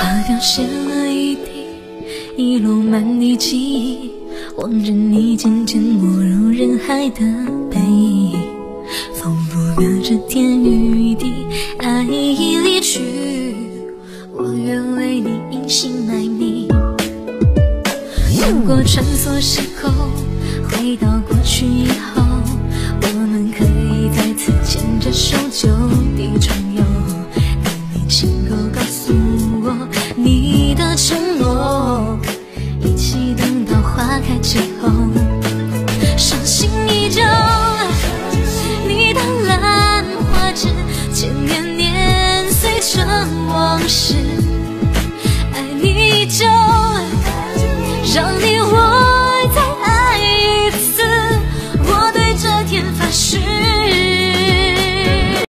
掉下了一地，遗落满地记忆，望着你渐渐没入人海的背影，仿佛隔着天与地，爱已离去，我愿为你隐姓埋名。如果穿梭时空，回到过去以后，我们可以再次牵着手就地重游，带你亲口告诉我你的承诺，一起等到花开之后，伤心依旧，你的兰花指，千年年岁成往事。